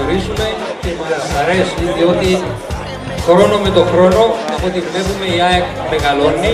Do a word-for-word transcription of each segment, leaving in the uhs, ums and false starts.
γνωρίζουμε και μας αρέσει, διότι χρόνο με το χρόνο, από ό,τι βλέπουμε, η ΑΕΚ μεγαλώνει.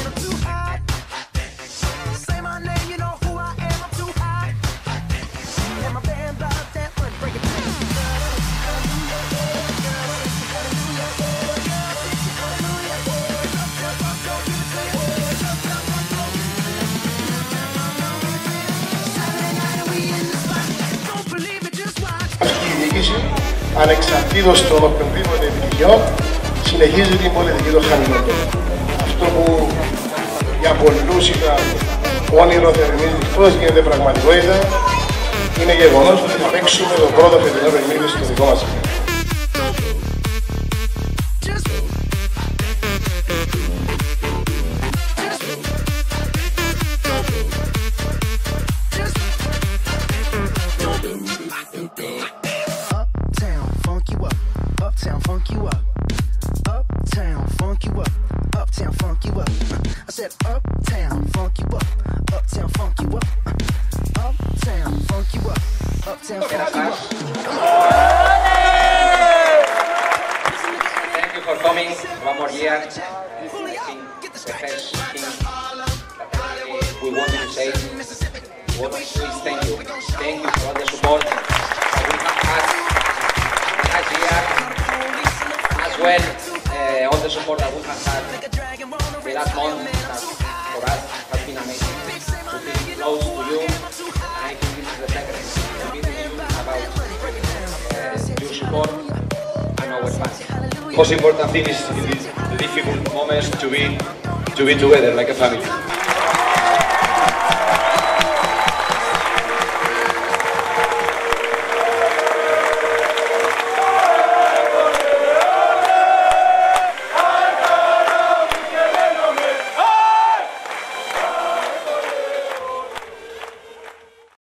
Η διοίκηση, ανεξαρτήτως των οποιονδήποτε επιτυχιών, συνεχίζει την πολιτική των χαμηλότερων. Αυτό που για πολλούς ήταν όνειρο θερινής νυχτός γίνεται πραγματικότητα. Είναι γεγονός ότι θα παίξουμε το πρώτο φετινό παιχνίδι στο δικό μας. Uptown funk you up, uptown funk you up, uptown funk you up. I said uptown funk you up, uptown funk you up, uptown funk you up, uptown funk you up. Thank you for coming one more year. I think the first thing that we wanted to say was please thank you. Thank you for all the support that we have had last year. As well, uh, all the support that we have had the last month that for us has been amazing. To feel close to you, and I think this is the secret. To be about uh, your support and our fans. Most important thing is in these difficult moments to be to be together like a family.